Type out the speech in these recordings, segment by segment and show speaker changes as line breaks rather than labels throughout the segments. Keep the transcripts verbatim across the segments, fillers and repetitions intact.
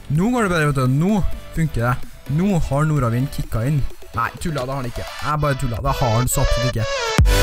Nå går det bedre, vet du. Nå funker det. Nå har Nordavind kicka inn. Nei, tulla, det har han ikke. Jeg bare tulla, det har han så absolutt ikke.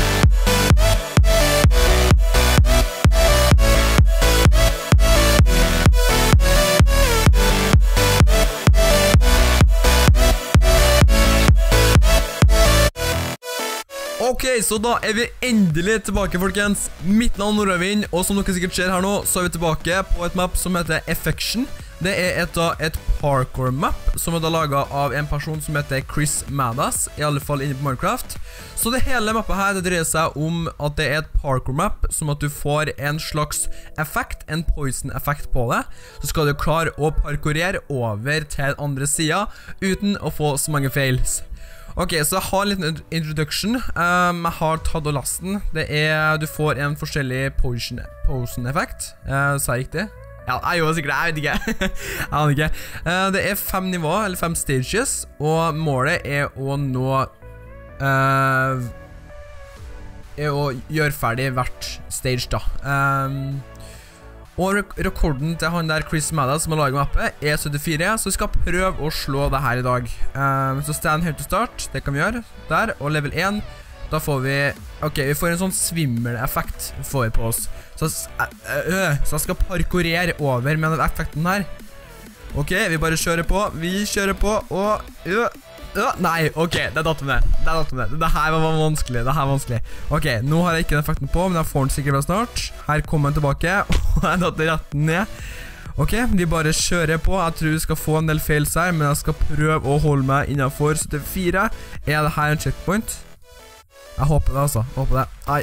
Ok, så da er vi endelig tilbake, folkens. Mitt navn er Nordavind, og som dere sikkert ser her nå, så er vi tilbake på et map som heter Affection. Det er et, da, et parkour-map som er da laget av en person som heter Chris Madas, i alle fall inne på Minecraft. Så det hele mappet her, det dreier seg om at det er et parkour-map, som at du får en slags effekt, en poison-effekt på det. Så skal du klare å parkourere over til den andre siden, uten å få så mange fails. Ok, så jeg har en liten introduction. um, Jeg har tatt og lasten. Det er, du får en forskjellig poison-effekt. uh, Sa jeg riktig? Ja, jeg gjorde sikkert det, jeg vet ikke. Jeg aner ikke. uh, Det er fem nivåer, eller fem stages. Og målet er å nå uh, Er å gjøre ferdig hvert stage da. um, Og rek rekorden til han der Chris Madas som har laget mappet er syttifire, så vi skal prøve å slå det her i dag. um, Så stand here to start, det kan vi gjøre der. Og level én, da får vi ok, vi får en sånn svimmeleffekt får vi på oss. Så, øh, øh, så jeg skal parkourere over med den effekten her. Ok, vi bare kjører på. Vi kjører på, og øh, øh, nei, ok, det er datt med det. Det er datt med det. Det her var vanskelig, det her var vanskelig. Ok, nå har jeg ikke den effekten på, men jeg får den sikkert vel snart. Her kommer den tilbake, og jeg datt rett ned. Ok, vi bare kjører på. Jeg tror vi skal få en del fails her, men jeg skal prøve å holde meg innenfor syttifire. Er det her en checkpoint? Jeg håper det, altså. Jeg håper det. Nei,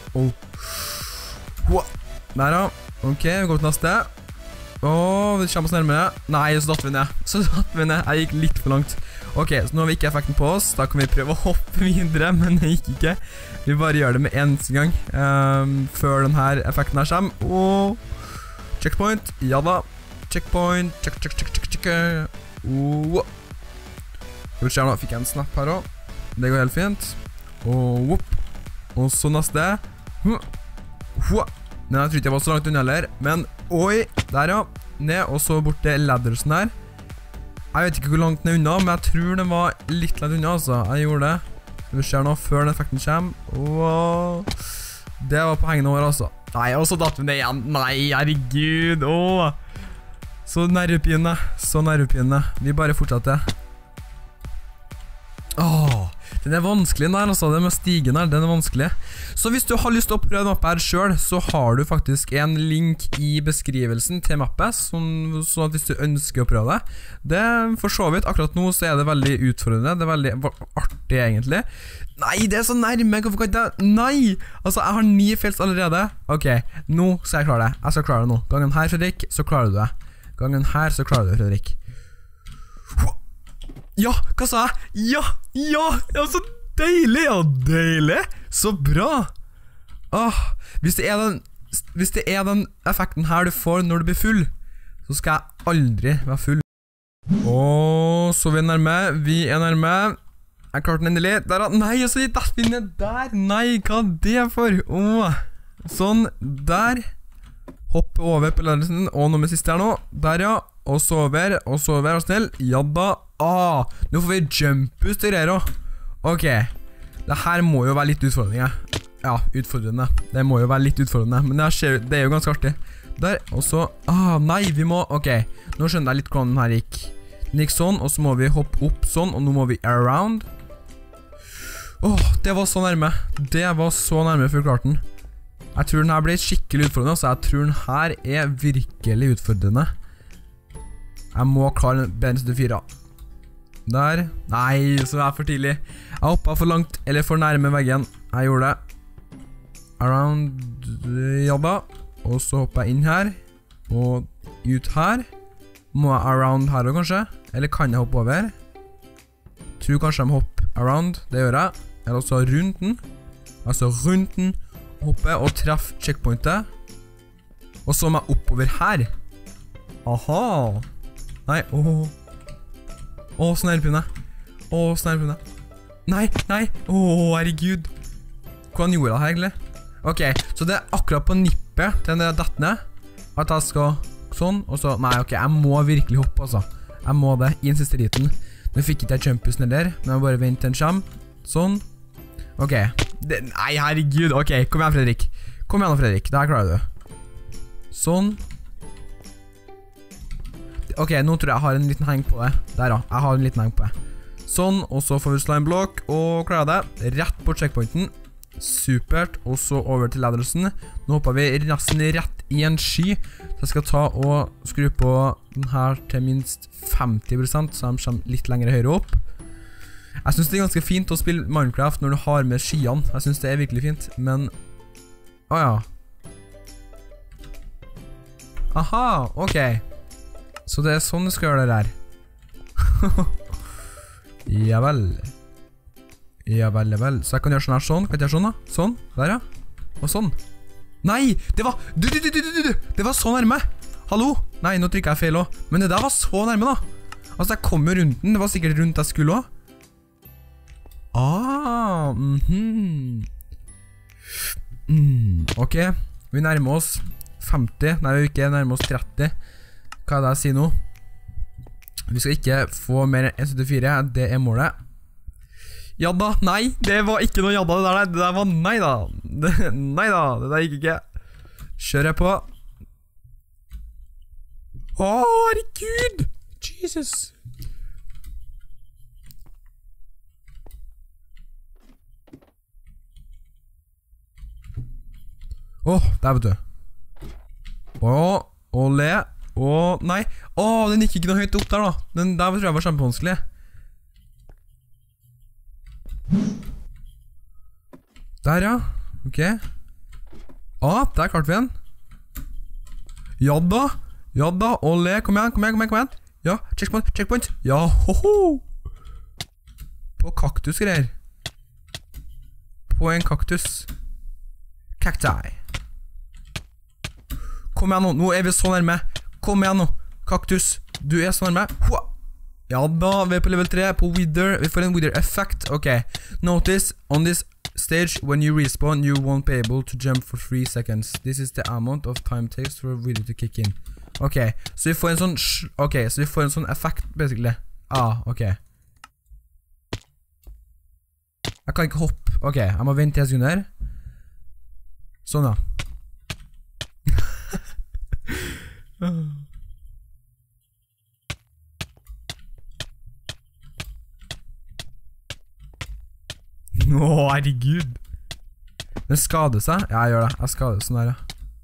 oh. Der da. Ok, vi går til neste. Åh, vi kommer oss nærmere. Nei, så datt vi ned. Så datt vi ned. Jeg gikk litt for langt. Ok, så nå har vi ikke effekten på oss. Da kan vi prøve å hoppe videre, men det gikk ikke. Vi bare gjør det med eneste gang. Um, før denne effekten her kommer. Åh. Checkpoint. Ja da. Checkpoint. Check, check, check, check, check. Åh. Skal vi se nå. Fikk jeg en snap her også. Det går helt fint. Og whoop. Og så neste. Huh. Huh. Men jeg tror ikke jeg var så langt unna heller. Men, oi, der ja. Ned, og så bort til laddersen her. Jeg vet ikke hvor langt den er unna, men jeg tror den var litt langt unna, altså. Jeg gjorde det. Skal vi se nå, før den effekten kommer. Wow. Det var på hengende over, altså. Nei, og så datt vi ned igjen. Nei, herregud. Åh. Så nervepinne. Så nervepinne. Vi bare fortsetter. Åh. Den er vanskelig den her, altså. Den med stigen her, den er vanskelig. Så hvis du har lyst til å prøve mappet her selv, så har du faktisk en link i beskrivelsen til mappet, sånn, sånn at hvis du ønsker å prøve det. Det for så vidt, akkurat nå så er det veldig utfordrende. Det er veldig artig egentlig. Nei, det er så nærme, hvorfor kan ikke det? Nei! Altså, jeg har ni fails allerede. Ok, nå skal jeg klare det. Jeg skal klare det nå. Gangen her, Fredrik, så klarer du det. Gangen her, så klarer du det, Fredrik. Ja, hva sa jeg? Ja, ja, ja, så deilig, ja, deilig, så bra. Åh, hvis det er den, hvis det er den effekten her du får når du blir full, så skal jeg aldri være full. Åh, så vi er nærme, vi er nærme. Jeg klarte den endelig, der da, nei, og så gitt vi ned der, nei, hva er det for? Åh, sånn, der. Hoppe over på leddelsen, og nå med siste her nå, der ja, og så over, og så over, og snill, ja da. Ah, nå får vi jump boost i rero. Ok, det her må jo være litt utfordrende. Ja, utfordrende. Det må jo være litt utfordrende, men det, skjer, det er jo ganske artig. Der, og så, ah, nei, vi må, ok. Nå skjønner jeg litt hvordan den her gikk. Den gikk sånn, og så må vi hoppe opp sånn, og nå må vi around. Åh, det var så nærme. Det var så nærme for klarten. Jeg tror den her ble skikkelig utfordrende, så jeg tror den her er virkelig utfordrende. Jeg må klare B N syttifire. Der. Nei, så det er for tidlig. Jeg hoppet for langt, eller for nærme veggen. Jeg gjorde det. Around, ja da. Og så hopper jeg inn her. Og ut her. Må jeg around her også kanskje? Eller kan jeg hoppe over? Tror kanskje jeg må hoppe around. Det gjør jeg. Eller også rundt den. Altså rundt den. Hoppe og treffe checkpointet. Og så må jeg oppover her. Aha. Nei, åh. Åh, snærpinne. Åh, snærpinne. Nei, nei. Åh, herregud. Hvordan gjorde jeg det her egentlig? Ok, så det er akkurat på nippet til den der datt ned. At jeg skal sånn, og så... Nei, ok, jeg må virkelig hoppe, altså. Jeg må det, i en siste liten. Nå fikk ikke jeg jumpusen heller, men jeg bare venter til den kommer. Sånn. Ok. Det, nei, herregud. Ok, kom igjen, Fredrik. Kom igjen, Fredrik. Det her klarer du. Sånn. Ok, nå tror jeg jeg har en liten heng på det. Der da, jeg har en liten heng på det. Sånn, og så får vi slime block, og klarer det. Rett på checkpointen. Supert, og så over til laddersen. Nå hopper vi nesten rett i en sky. Så jeg skal ta og skru på den her til minst femti prosent, så de kommer litt lenger høyere opp. Jeg synes det er ganske fint å spille Minecraft når du har med skyene. Jeg synes det er virkelig fint, men... Åja. Aha, ok. Så det er sånn du skal gjøre det der. Ja vel. Ja vel, ja vel. Så jeg kan gjøre sånn her, sånn. Kan jeg gjøre sånn da? Sånn, der ja. Og sånn. Nei, det var... Du, du, du, du, du, du. Det var så nærme. Hallo? Nei, nå trykker jeg feil også. Men det der var så nærme da. Altså, jeg kom jo rundt den. Det var sikkert rundt jeg skulle også. Ah, mhm. Mm, ok, vi nærmer oss femti. Nei, vi ikke nærmer oss tretti. Hva er det jeg sier nå? Vi skal ikke få mer enn ett syttifire. Det er målet. Ja da, nei, det var ikke noe jadda det der. Det der var nei da. Det, nei da, det der gikk ikke. Kjører jeg på. Åh, herregud. Jesus. Åh, der vet du. Åh, og le. Åh, nei. Åh, den gikk ikke noe høyt opp der da. Den der tror jeg var kjempevanskelig. Der ja. Ok. Ah, der klarte vi den. Ja da. Ja da, og le. Kom igjen, kom igjen, kom igjen, kom igjen. Ja, checkpoint, checkpoint. Ja, hoho. På kaktus greier. På en kaktus. Cacti. Kom igjen nå, nå er vi så nærme. Kom igjen nå, kaktus. Du er så nærme. Hoa. Ja da, vi er på level tre, på Wither. Vi får en Wither effect. Ok. Notice, on this stage, when you respawn, you won't be able to jump for three seconds. This is the amount of time it takes for a Wither to kick in. Ok, så vi får en sånn... Ok, så vi får en sånn effekt, basically. Ah, ok. Jeg kan ikke hoppe. Ok, jeg må vente tre sekunder. Sånn da. Åh, herregud. Den skader seg. Ja, jeg gjør det. Jeg skader sånn her, ja.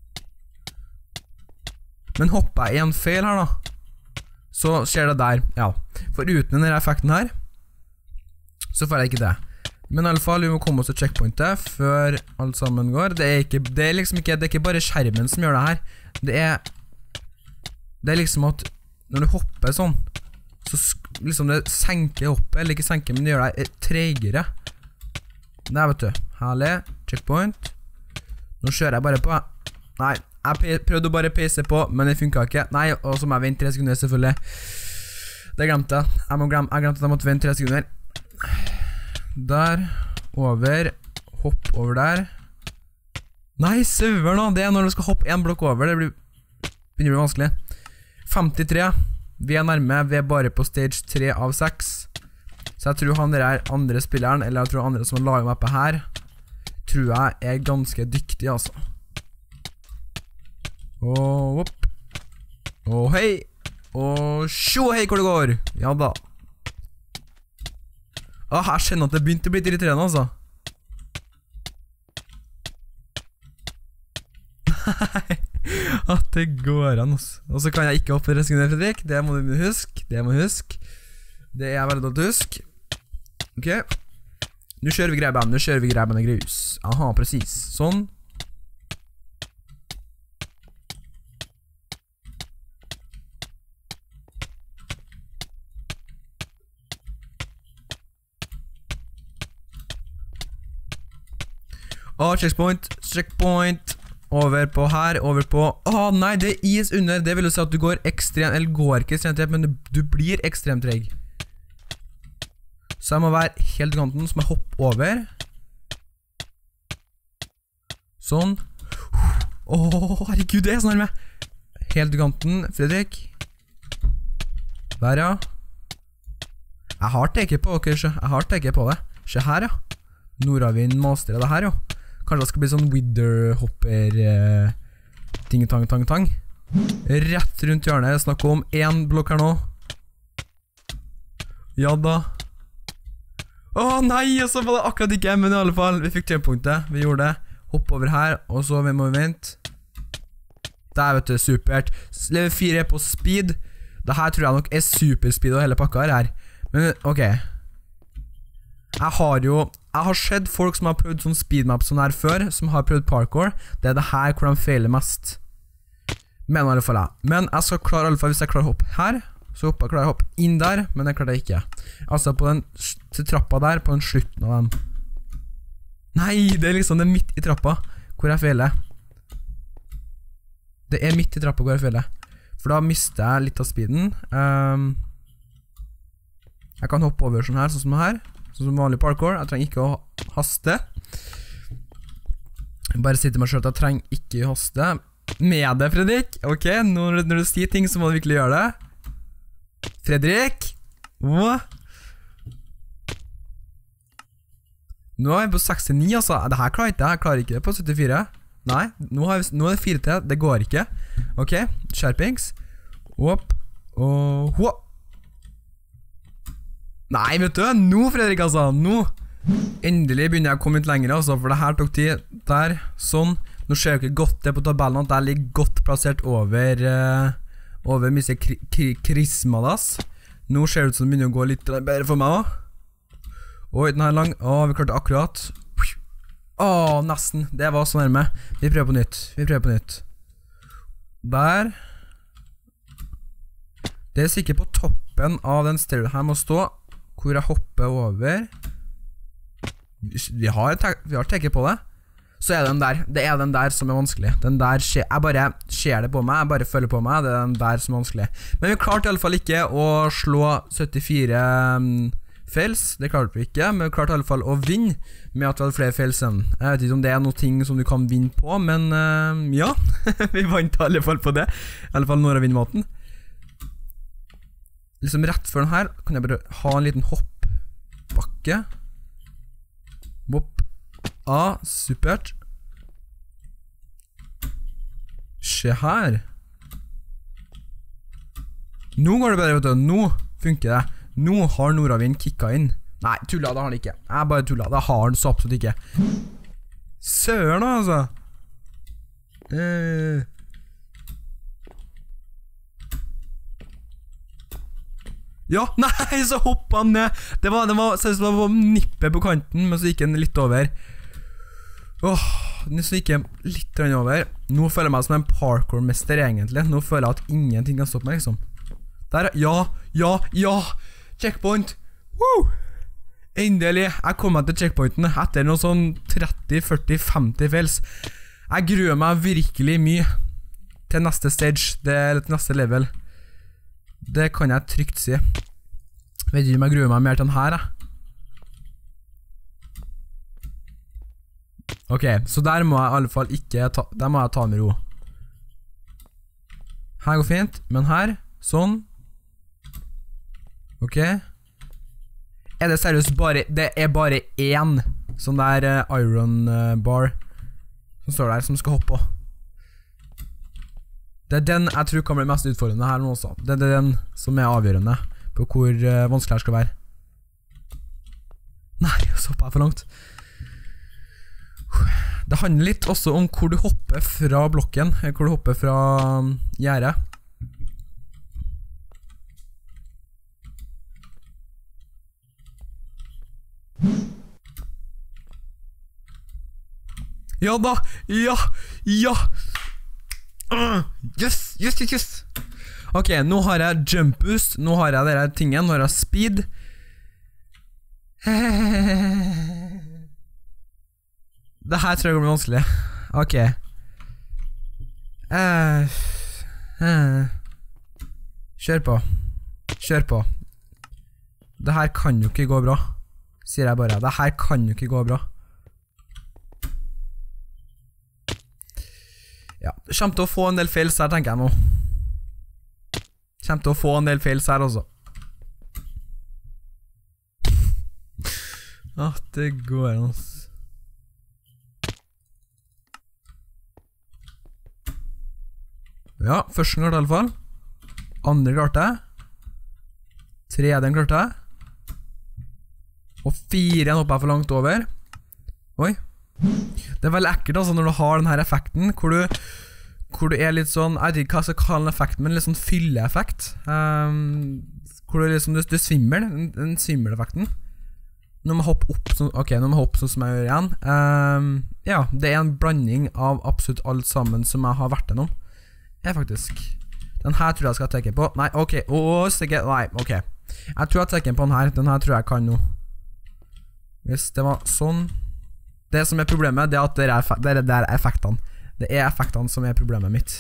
Men hopper jeg i en feil her da, så skjer det der. Ja, for uten denne effekten her, så får jeg ikke det. Men i alle fall, vi må komme oss til checkpointet før alt sammen går. Det er, ikke, det er liksom ikke, det er ikke bare skjermen som gjør det her. Det er, det er liksom at når du hopper sånn, så liksom det senker hoppet, eller ikke senker, men det gjør deg tregere. Der vet du, herlig, checkpoint. Nå kjører jeg bare på. Nei, jeg prøvde å bare peise på, men det funket ikke. Nei, og så må jeg vente tre sekunder selvfølgelig. Det glemte jeg. Jeg, må glemme, jeg glemte at jeg måtte vente tre sekunder. Der, over, hopp over der. Nei, sauer nå, det er når du skal hoppe en blokk over. Det blir, begynner å bli vanskelig. femtitre, vi er nærme, vi er bare på stage tre av seks. Så jeg tror han der er andre spilleren, eller jeg tror andre som har laget mappet her, tror jeg er ganske dyktig, altså. Og opp. Og hei. Og sjå hei hvor det går. Ja da. Åh, jeg kjenner at det begynte å bli irriterende, altså. Nei. At det går an, altså. Og så kan jeg ikke hoppe tre sekunder, Fredrik. Det må du huske. Det må du huske. Det er veldig godt å huske. Ok. Nå kjører vi greiben. Nå kjører vi greiben i grus. Aha, precis. Sånn. Åh, checkpoint, checkpoint. Over på her, over på... Åh, nei, det er is under. Det vil jo si at du går ekstremt, eller går ikke ekstremt treg, men du, du blir ekstremt treg. Så jeg må være helt i kanten, så må jeg hoppe over. Sånn. Åh, herregud, det er sånn her med. Helt i kanten, Fredrik. Der, ja. Jeg har teket på dere, jeg har teket på det. Se her, ja. Nordavind master det her, jo. Kanskje det skal bli sånn Witherhopper eh, ting, tang, tang, tang. Rett rundt hjørnet. Jeg snakker om en blokk her nå. Ja da. Åh nei, og så var det akkurat ikke, men i alle fall, vi fikk checkpointet. Vi gjorde det. Hopp over her, og så vi må vente. Der vet du, supert. Level fire på speed. Dette tror jeg nok er superspeed og hele pakka her. Men ok. Jeg har jo Jeg har sett folk som har prøvd sånn speedmap sånn her før, som har prøvd parkour. Det er det her hvor de feiler mest. Men i alle fall jeg. Men jeg skal klare i alle fall, hvis jeg klarer å hoppe her, så hopper jeg klarer å hoppe inn der, men det klarer jeg ikke. Altså på den til trappa der, på den slutten av dem. Nei, det er liksom det er midt i trappa hvor jeg feiler. Det er midt i trappa hvor jeg feiler. For da mister jeg litt av speeden. Um, jeg kan hoppe over sånn her, sånn som her. Sånn som vanlig parkour. Jeg trenger ikke å haste. Bare si til meg selv at jeg trenger ikke å haste. Med det, Fredrik. Ok, når, når du sier ting så må du virkelig gjøre det. Fredrik. Hva? Nå er vi på sekstini, altså. Det her klarer ikke jeg. Jeg klarer ikke det på syttifire. Nei, nå, har vi, nå er det fire til. Det går ikke. Ok, skjerpings. Opp. Og hå. Nei, vet du, nå Fredrik altså, nå endelig begynner jeg å komme litt lenger altså, for det her tok tid, der, sånn. Nå ser jeg ikke godt det på tabellen at det ligger godt plassert over uh, over mye kri kri krismadas. Nå ser det ut som det begynner å gå litt bedre for meg også. Oi, den her er lang. Åh, vi klarte akkurat. Åh, nesten, det var så nærme. Vi prøver på nytt, vi prøver på nytt. Der. Det er sikkert på toppen av den stedet her må stå, hvor jeg hopper over. Vi har, vi har tekket på det. Så er det den der. Det er den der som er vanskelig. Den der skjer, jeg bare ser det på meg, jeg bare følger på meg. Det er den der som er vanskelig. Men vi klarte i alle fall ikke å slå syttifire um, fails. Det klarte vi ikke, men vi klarte i alle fall å vinne med at vi hadde flere fails enn. Jeg vet ikke om det er noe ting som du kan vinne på, men uh, ja. Vi vant i alle fall på det. I alle fall når jeg vinner maten. Liksom rett før den her kan jeg bare ha en liten hoppbakke. Bopp. Ah, supert. Se her. Nå går det bedre, vet du. Nå funker det. Nå har Nordavind kicka inn. Nei, tulla, det har han ikke. Jeg bare tulla, det har han så absolutt ikke. Søren altså. Eh... Ja, nei, så hoppet han ned. Det var, det var, det var nippet på kanten, men så gikk han litt over. Åh, så gikk han litt over. Nå føler jeg meg som en parkour-mester egentlig. Nå føler jeg at ingenting kan stoppe meg, liksom. Der, ja, ja, ja. Checkpoint. Woo! Endelig, jeg kom meg til checkpointen etter noe sånn tretti, førti, femti fails. Jeg gruer meg virkelig mye til neste stage, det er til neste level. Det kan jeg trygt si. Vet ikke om jeg gruer meg mer til den her, jeg. Ok, så der må jeg i alle fall ikke ta, der må jeg ta med ro. Her går fint, men her, sånn. Ok. Er det seriøst bare, det er bare én sånn der uh, iron uh, bar som står der, som skal hoppe på. Det er den jeg tror kan bli mest utfordrende her nå også. Det er den som er avgjørende på hvor uh, vanskelig det skal være. Nei, så hopper jeg for langt. Det handler litt også om hvor du hopper fra blokken, hvor du hopper fra um, gjerdet. Ja da, ja, ja. Uh, yes, yes, yes, yes. Ok, nå har jeg jump boost. Nå har jeg denne tingen. Nå har jeg speed. Det her tror jeg blir vanskelig. Ok. uh, uh. Kjør på. Kjør på. Det her kan jo ikke gå bra, sier jeg bare. Det her kan jo ikke gå bra. Ja, det kommer til å få en del fails her, tenker jeg nå. kommer til å få en del fails her også. Ah, det går an, ass. Ja, første klarte jeg i alle fall. Andre klarte jeg. Tredje klarte jeg. Og fire hoppet jeg for langt over. Oi. Det er veldig ekkelt altså når du har denne effekten, hvor du, hvor du er litt sånn, jeg vet ikke hva jeg skal kalle den effekten, men litt sånn fylleeffekt. Um, hvor du liksom, du, du svimmer, den, den svimmeleffekten. Nå må jeg hoppe opp, sånn, ok, nå må jeg hoppe sånn som jeg gjør igjen. Um, ja, det er en blanding av absolutt alt sammen som jeg har vært gjennom. Jeg faktisk. Den her tror jeg skal tenke på. Nei, ok, åh, stikke, nei, ok. Jeg tror jeg tenker på den her, den her tror jeg kan nå. Hvis det var sånn. Det som er problemet, det er at det er, det er, det er effektene. Det er effektene som er problemet mitt.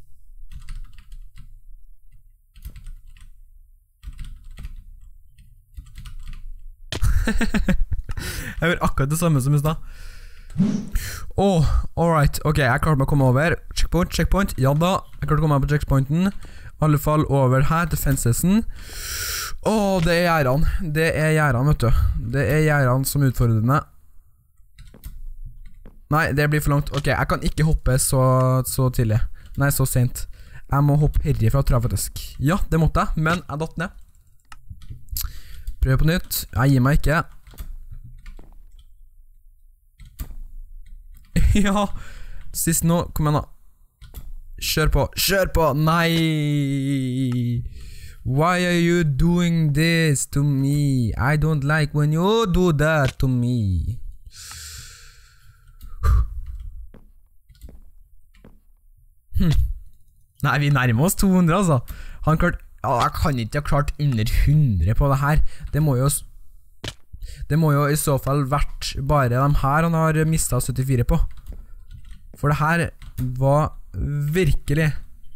Jeg gjør akkurat det samme som i sted. Åh, oh, alright. Ok, jeg klarte meg å komme over. Checkpoint, checkpoint. Ja da, jeg klarte å komme meg på checkpointen. I alle fall over her til fencessen. Åh, oh, det er gjerdene. Det er gjerdene, vet du. Det er gjerdene som utfordrer meg. Nei, det blir for langt. Ok, jeg kan ikke hoppe så, så tidlig. Nei, så sent. Jeg må hoppe herifra, tror jeg faktisk. Ja, det måtte jeg, men jeg datt ned. Prøv på nytt. Jeg gir meg ikke. Ja, sist nå. Kom igjen da. Kjør på, kjør på. Nei. Why are you doing this to me? I don't like when you do that to me. Hm. Nei, vi nærmer oss to hundre altså. Han klart, ja, jeg kan ikke ha klart under hundre på det her. Det må jo Det må jo i så fall vært bare de her han har mistet syttifire på. For det her var virkelig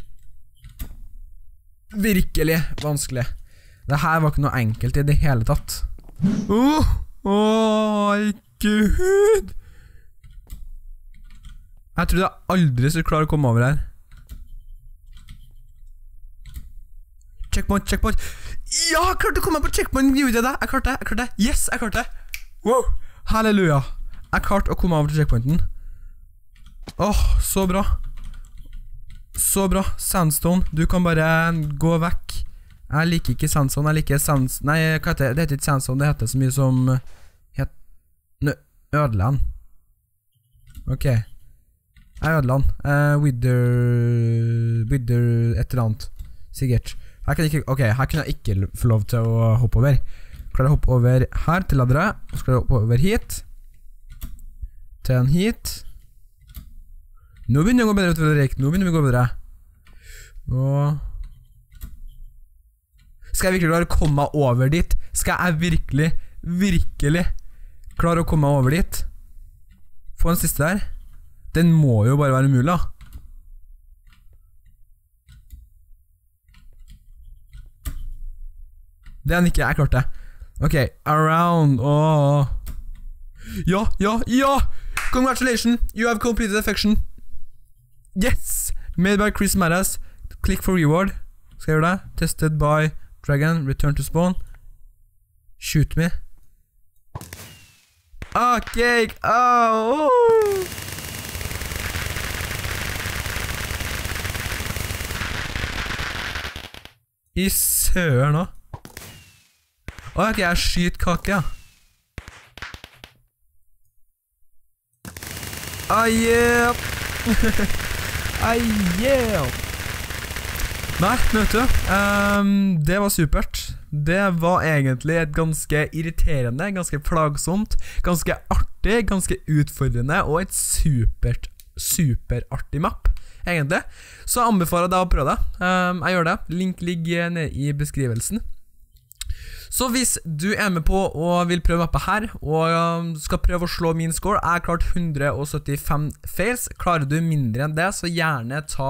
Virkelig vanskelig. Det her var ikke noe enkelt i det hele tatt. Åh, åh, Gud. Jeg trodde jeg aldri skulle klare å komme over her. Checkpoint, checkpoint. Ja, jeg klarte å komme på checkpoint. Gjorde jeg det? Jeg klarte det, jeg klarte det. Yes, jeg klarte det. Wow, halleluja. Jeg klarte å komme over til checkpointen. Åh, så bra. Så bra. Sandstone, du kan bare gå vekk. Jeg liker ikke sandstone, jeg liker sandstone. Nei, hva heter det? Det heter ikke sandstone, det heter så mye som het... Nø, ødeland. Ok. Jeg ødeland. Uh, wither... Wither et eller annet. Sikkert. Her kan jeg ikke, ok, her kan jeg ikke få lov til å hoppe over. Klarer jeg å hoppe over her til ladere. Og så klarer jeg å hoppe over hit. Til en hit. Nå begynner det å gå bedre, Fredrik. Nå begynner det å gå bedre. Og... Skal jeg virkelig klare å komme meg over dit? Skal jeg virkelig, virkelig klare å komme meg over dit? Få en siste der. Den må jo bare være mulig, da. Det er den ikke, jeg klarte det. Ok, around, åh. Ja, ja, ja! Congratulations, you have completed affection. Yes! Made by Chris Maras. Click for reward. Skal jeg gjøre det? Tested by dragon, return to spawn. Shoot me. Ah, cake! Oh! I søren nå. Åh, ok, jeg skyter kake, ja. Ah, yeah! Ah, yeah! Nei, vet du, um, det var supert. Det var egentlig et ganske irriterende, ganske plagsomt, ganske artig, ganske utfordrende, og et supert, superartig map, egentlig. Så anbefaler jeg deg å prøve det. Um, jeg gjør det. Link ligger nede i beskrivelsen. Så hvis du er med på og vil prøve mappet her, og skal prøve å slå min score, jeg har klart hundre og syttifem fails. Klarer du mindre enn det, så gjerne ta,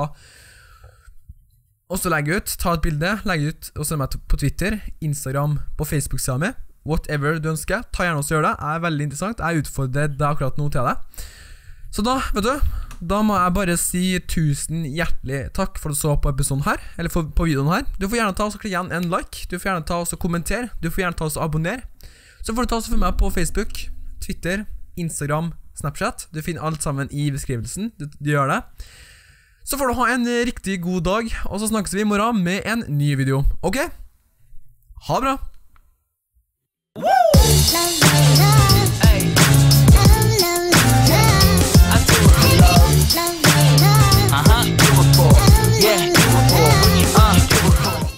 og så legge ut, ta et bilde, legge ut, og send meg på Twitter, Instagram, på Facebook-sida mi, whatever du ønsker, ta gjerne også gjør det, det er veldig interessant, jeg utfordrer deg akkurat nå til det. Så da, vet du, da må jeg bare si tusen hjertelig takk for at du så på episoden her, eller for, på videoen her. Du får gjerne ta oss og klikke igjen en like, du får gjerne ta oss og kommentere, du får gjerne ta oss og abonnere. Så får du ta oss og følge meg på Facebook, Twitter, Instagram, Snapchat. Du finner alt sammen i beskrivelsen, du, du gjør det. Så får du ha en riktig god dag, og så snakkes vi i morgen med en ny video. Ok? Ha det bra!